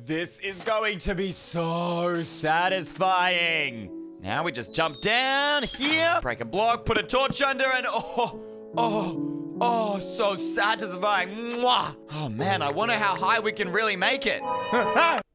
This is going to be so satisfying. Now we just jump down here, break a block, put a torch under, and oh, so satisfying. Mwah. Oh man, I wonder how high we can really make it.